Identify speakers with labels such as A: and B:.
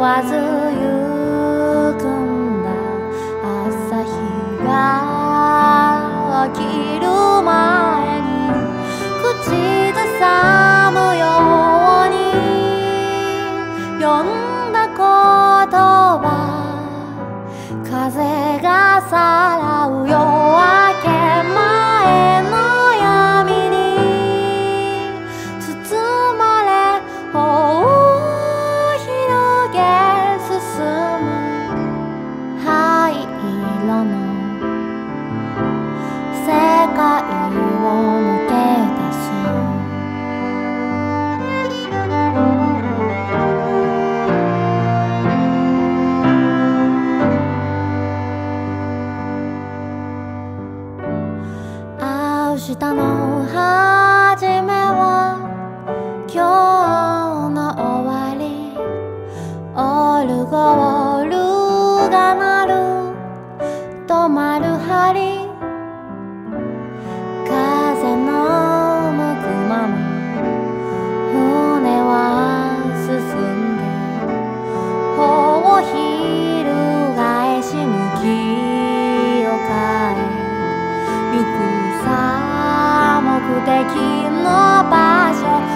A: わずゆくんだ朝日が起きる前に口ずさむように読んだ言葉、風がさらう夜明け前の闇に包まれ頬を広げ進む灰色の世界を抜け出す。明日の始めは今日の終わり、オルゴールが鳴る止まる針、風の向くまま船は進んで帆を翻し向きを変えゆくさ目的の場所